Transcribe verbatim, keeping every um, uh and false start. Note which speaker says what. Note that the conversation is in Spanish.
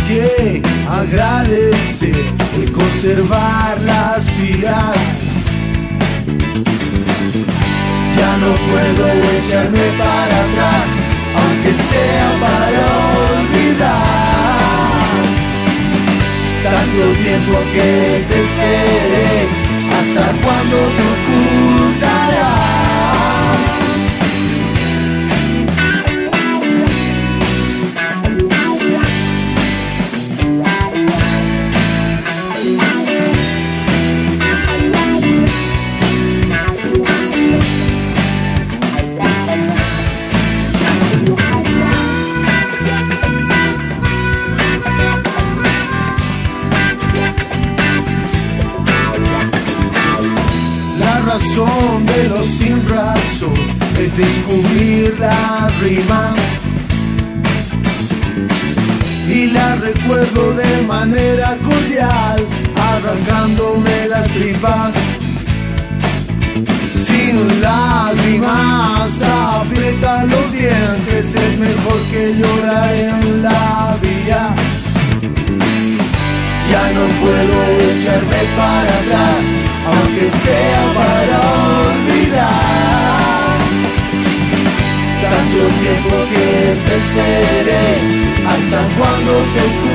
Speaker 1: que agradecer y conservar las vidas. Ya no puedo echarme para atrás, aunque sea para olvidar tanto tiempo que te esperé. ¿Hasta cuándo te ocultarás? La razón de los sin razón es descubrir la rima y la recuerdo de manera cordial, arrancándome las tripas. Sin lágrimas, aprieta los dientes, es mejor que llorar en la vía. Ya no puedo echarme para atrás, aunque sea para olvidar tanto tiempo que te esperé. ¿Hasta cuándo te